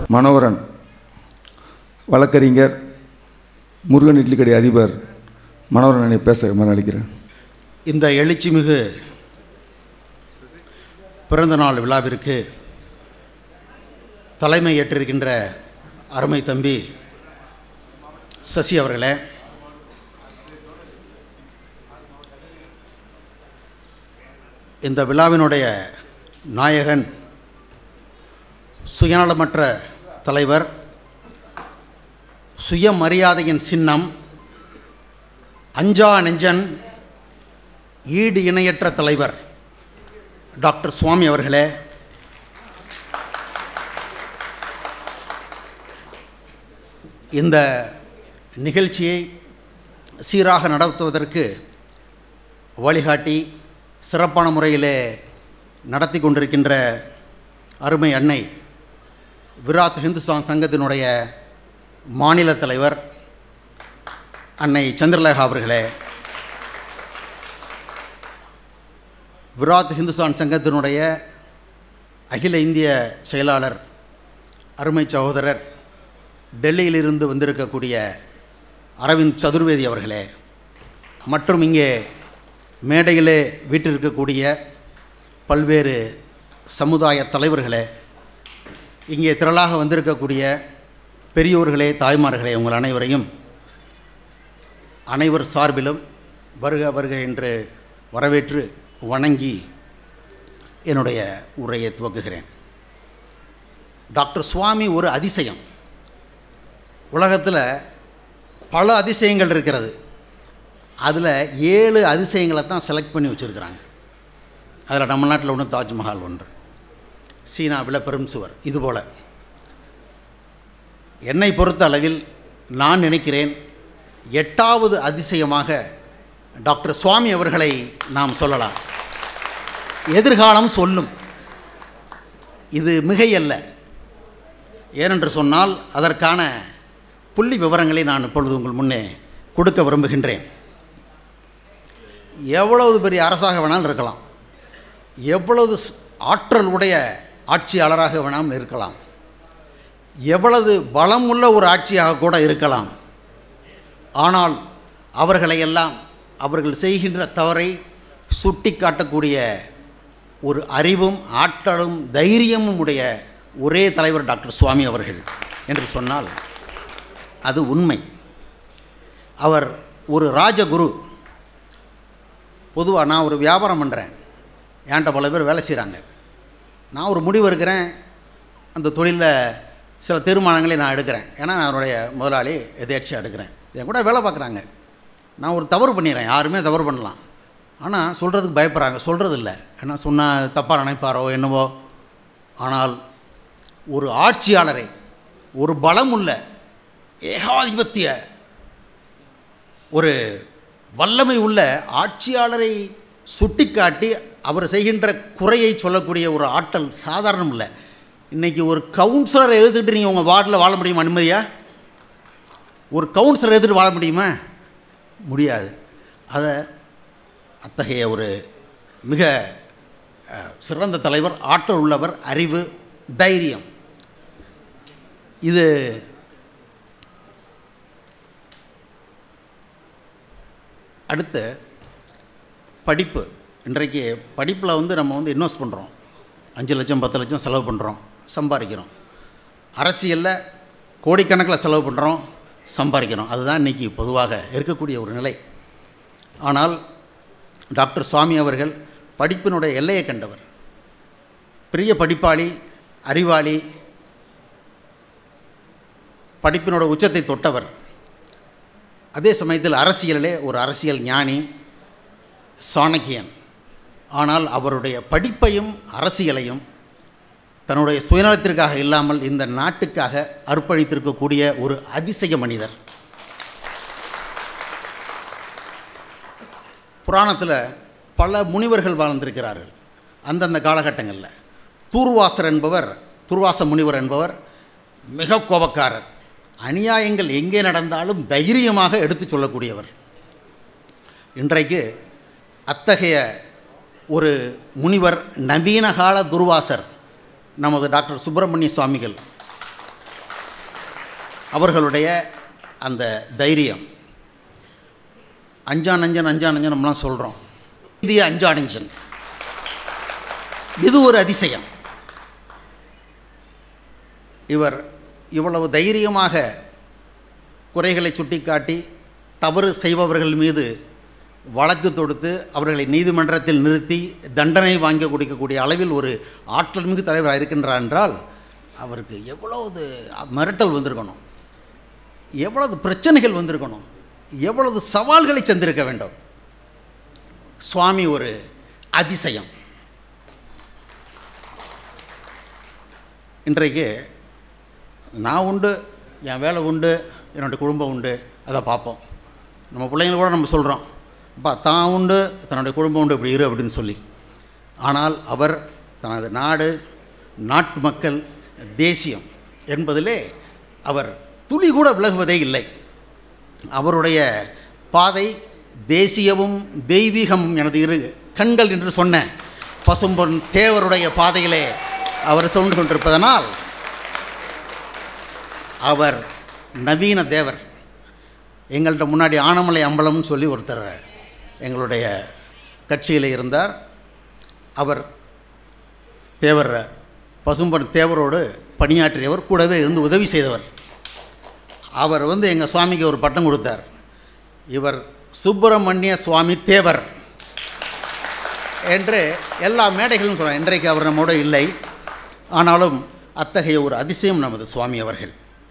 மனோகரன் வழக்கறிஞர், முருகன் இட்லி கடை அதிபர் மனோகரனை பேச அளிக்கிறேன். இந்த எழுச்சிமிகு பிறந்தநாள் விழாவிற்கு தலைமை ஏற்றிருக்கின்ற அருமை தம்பி சசி அவர்களே, இந்த விழாவினுடைய நாயகன், சுயநலமற்ற தலைவர், சுயமரியாதையின் சின்னம், அஞ்சா நெஞ்சன், ஈடு இணையற்ற தலைவர் டாக்டர் சுவாமி அவர்களே, இந்த நிகழ்ச்சியை சீராக நடத்துவதற்கு வழிகாட்டி சிறப்பான முறையிலே நடத்தி கொண்டிருக்கின்ற அருமை அன்னை விராத் ஹிந்துஸ்தான் சங்கத்தினுடைய மாநில தலைவர் அன்னை சந்திரலேகா அவர்களே, விராத் ஹிந்துஸ்தான் சங்கத்தினுடைய அகில இந்திய செயலாளர் அருமை சகோதரர் டெல்லியிலிருந்து வந்திருக்கக்கூடிய அரவிந்த் சதுர்வேதி அவர்களே, மற்றும் இங்கே மேடையிலே வீற்றிருக்கக்கூடிய பல்வேறு சமுதாய தலைவர்களே, இங்கே திரளாக வந்திருக்கக்கூடிய பெரியோர்களே, தாய்மார்களே, உங்கள் அனைவரையும் அனைவர் சார்பிலும் வருக வருக என்று வரவேற்று வணங்கி என்னுடைய உரையை துவக்குகிறேன். டாக்டர் சுவாமி ஒரு அதிசயம். உலகத்தில் பல அதிசயங்கள் இருக்கிறது. அதில் 7 அதிசயங்களை தான் செலக்ட் பண்ணி வச்சுருக்கிறாங்க. அதில் நம்ம நாட்டில் ஒன்று தாஜ்மஹால், ஒன்று சீனாவில் பெரும் சுவர். இதுபோல் என்னை பொறுத்த அளவில் நான் நினைக்கிறேன் 8வது அதிசயமாக டாக்டர் சுவாமி அவர்களை நாம் சொல்லலாம். எதிர்காலம் சொல்லும். இது மிகையல்ல. ஏனென்று சொன்னால் அதற்கான புள்ளி விவரங்களை நான் இப்பொழுது உங்கள் முன்னே கொடுக்க விரும்புகின்றேன். எவ்வளவு பெரிய அரசாக வேணாலும் இருக்கலாம், எவ்வளவு ஆற்றல் உடைய ஆட்சியாளராக வேணாலும் இருக்கலாம், எவ்வளவு பலம் உள்ள ஒரு ஆட்சியாக கூட இருக்கலாம். ஆனால் அவர்களையெல்லாம் அவர்கள் செய்கின்ற தவறை சுட்டி காட்டக்கூடிய ஒரு அறிவும் ஆற்றலும் தைரியமும் உடைய ஒரே தலைவர் டாக்டர் சுவாமி அவர்கள் என்று சொன்னால் அது உண்மை. அவர் ஒரு ராஜகுரு. பொதுவாக நான் ஒரு வியாபாரம் பண்ணுறேன், என்கிட்ட பல பேர் வேலை செய்கிறாங்க. நான் ஒரு முடிவு எடுக்கிறேன், அந்த தொழிலில் சில தீர்மானங்களை நான் எடுக்கிறேன். ஏன்னா நான் அவருடைய முதலாளி, எதேர்ச்சியாக எடுக்கிறேன். என் கூட வேலை பார்க்குறாங்க. நான் ஒரு தவறு பண்ணிடுறேன், யாருமே தவறு பண்ணலாம். ஆனால் சொல்கிறதுக்கு பயப்படுறாங்க, சொல்கிறது இல்லை. ஏன்னா சொன்னால் தப்பாக நினைப்பாரோ என்னவோ. ஆனால் ஒரு ஆட்சியாளரை, ஒரு பலம் உள்ள ஏகாதிபத்திய ஒரு வல்லமை உள்ள ஆட்சியாளரை சுட்டிக்காட்டி அவர் செய்கின்ற குறையை சொல்லக்கூடிய ஒரு ஆற்றல் சாதாரணம் இல்லை. இன்றைக்கி ஒரு கவுன்சிலரை எழுதிட்டு நீங்கள் உங்கள் வார்டில் வாழ முடியுமா நிம்மதியா? ஒரு கவுன்சிலர் எழுதிட்டு வாழ முடியுமா? முடியாது. அதை அத்தகைய ஒரு மிக சிறந்த தலைவர், ஆற்றல் உள்ளவர், அறிவு, தைரியம். இது அடுத்து படிப்பு. இன்றைக்கு படிப்பில் நம்ம இன்வெஸ்ட் பண்ணுறோம். 5 லட்சம் 10 லட்சம் செலவு பண்ணுறோம், சம்பாதிக்கிறோம். அரசியலில் கோடிக்கணக்கில் செலவு பண்ணுறோம், சம்பாதிக்கிறோம். அதுதான் இன்றைக்கி பொதுவாக இருக்கக்கூடிய ஒரு நிலை. ஆனால் டாக்டர் சுவாமி அவர்கள் படிப்பினுடைய எல்லையை கண்டவர். பெரிய படிப்பாளி, அறிவாளி, படிப்பினோட உச்சத்தை தொட்டவர். அதே சமயத்தில் அரசியலிலே ஒரு அரசியல் ஞானி, சாணக்கியன். ஆனால் அவருடைய படிப்பையும் அரசியலையும் தன்னுடைய சுயநலத்திற்காக இல்லாமல் இந்த நாட்டுக்காக அர்ப்பணித்திருக்கக்கூடிய ஒரு அதிசய மனிதர். புராணத்தில் பல முனிவர்கள் வாழ்ந்திருக்கிறார்கள் அந்தந்த காலகட்டங்களில். துர்வாச முனிவர் என்பவர் மிக கோபக்காரர். அநியாயங்கள் எங்கே நடந்தாலும் தைரியமாக எடுத்து சொல்லக்கூடியவர். இன்றைக்கு அத்தகைய ஒரு முனிவர், நவீன கால துர்வாசர், நமது டாக்டர் சுப்பிரமணிய சுவாமிகள் அவர்களுடைய அந்த தைரியம். அஞ்சானஞ்சன் நம்மளாம் சொல்கிறோம், இந்திய அஞ்சானஞ்சன். இது ஒரு அதிசயம். இவர் இவ்வளவு தைரியமாக குறைகளை சுட்டிக்காட்டி தவறு செய்பவர்கள் மீது வழக்கு தொடுத்து அவர்களை நீதிமன்றத்தில் நிறுத்தி தண்டனை வாங்கி கொடுக்கக்கூடிய அளவில் ஒரு ஆற்றல் மிகு தலைவராக இருக்கின்றார் என்றால் அவருக்கு எவ்வளவு மிரட்டல் வந்திருக்கணும், எவ்வளவு பிரச்சனைகள் வந்திருக்கணும், எவ்வளவு சவால்களை சந்திருக்க வேண்டும். சுவாமி ஒரு அதிசயம். இன்றைக்கு நான் உண்டு, என் வேலை உண்டு, என்னோடய குடும்பம் உண்டு, அதை பார்ப்போம். நம்ம பிள்ளைங்க கூட நம்ம சொல்கிறோம், அப்பா தான் உண்டு, தன்னுடைய குடும்பம் உண்டு, இப்படி இரு அப்படின்னு சொல்லி. ஆனால் அவர் தனது நாடு, நாட்டு மக்கள், தேசியம் என்பதிலே அவர் துளி கூட விலகுவதே இல்லை. அவருடைய பாதை தேசியமும் தெய்வீகமும் எனது இரு கண்கள் என்று சொன்ன பசும்பொன் தேவருடைய பாதையிலே அவர் சென்று கொண்டிருப்பதனால் அவர் நவீன தேவர். எங்கள்கிட்ட முன்னாடி ஆனமலை அம்பலம்னு சொல்லி ஒருத்தர் எங்களுடைய கட்சியில் இருந்தார். அவர் தேவர் பசும்பொன் தேவரோடு பணியாற்றியவர், கூடவே இருந்து உதவி செய்தவர். அவர் எங்கள் சுவாமிக்கு ஒரு பட்டம் கொடுத்தார். இவர் சுப்பிரமணிய சுவாமி தேவர் என்று எல்லா மேடைகளும் சொல்கிறார். இன்றைக்கு அவர் நம்மோடு இல்லை, ஆனாலும் அத்தகைய ஒரு அதிசயம் நமது சுவாமி அவர்கள்.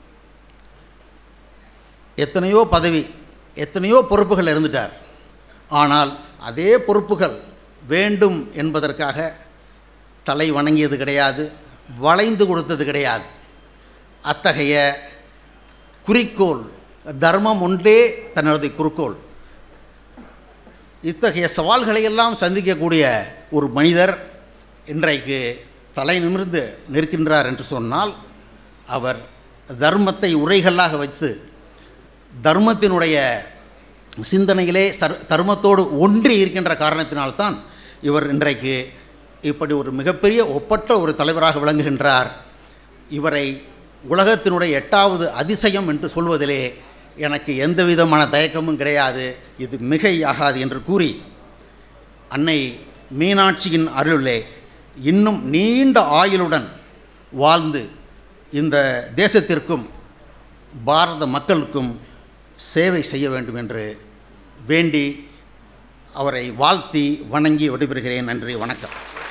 எத்தனையோ பதவி, எத்தனையோ பொறுப்புகள் இருந்துட்டார். ஆனால் அதே பொறுப்புகள் வேண்டும் என்பதற்காக தலை வணங்கியது கிடையாது, வளைந்து கொடுத்தது கிடையாது. அத்தகைய குறிக்கோள், தர்மம் ஒன்றே தனது குறிக்கோள். இத்தகைய சவால்களை எல்லாம் சந்திக்கக்கூடிய ஒரு மனிதர் இன்றைக்கு தலை நிமிர்ந்து நிற்கின்றார் என்று சொன்னால் அவர் தர்மத்தை உரைகளாக வைத்து தர்மத்தினுடைய சிந்தனையிலே தர்மத்தோடு ஒன்றி இருக்கின்ற காரணத்தினால்தான் இவர் இன்றைக்கு இப்படி ஒரு மிகப்பெரிய ஒப்பற்ற ஒரு தலைவராக விளங்குகின்றார். இவரை உலகத்தினுடைய 8வது அதிசயம் என்று சொல்வதிலே எனக்கு எந்த விதமான தயக்கமும் கிடையாது, இது மிகையாகாது என்று கூறி, அன்னை மீனாட்சியின் அருளிலே இன்னும் நீண்ட ஆயுளுடன் வாழ்ந்து இந்த தேசத்திற்கும் பாரத மக்களுக்கும் சேவை செய்ய வேண்டும் என்று வேண்டி அவரை வாழ்த்தி வணங்கி விடைபெறுகிறேன். நன்றி, வணக்கம்.